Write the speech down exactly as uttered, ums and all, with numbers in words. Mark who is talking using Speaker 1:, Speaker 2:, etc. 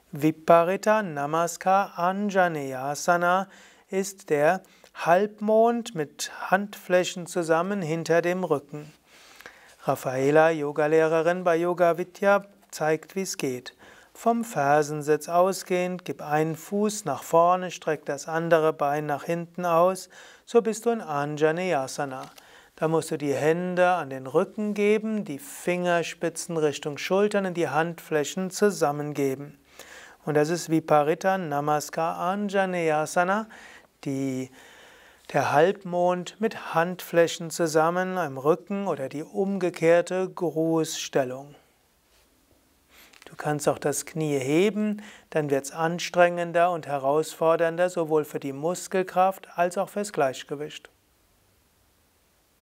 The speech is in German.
Speaker 1: Viparita Namaskar Anjaneyasana ist der Halbmond mit Handflächen zusammen hinter dem Rücken. Raffaela, Yogalehrerin bei Yoga Vidya, zeigt, wie es geht. Vom Fersensitz ausgehend, gib einen Fuß nach vorne, streck das andere Bein nach hinten aus, so bist du in Anjaneyasana. Da musst du die Hände an den Rücken geben, die Fingerspitzen Richtung Schultern und die Handflächen zusammengeben. Und das ist Viparita Namaskar Anjaneyasana, die, der Halbmond mit Handflächen zusammen am Rücken oder die umgekehrte Grußstellung. Du kannst auch das Knie heben, dann wird es anstrengender und herausfordernder, sowohl für die Muskelkraft als auch fürs Gleichgewicht.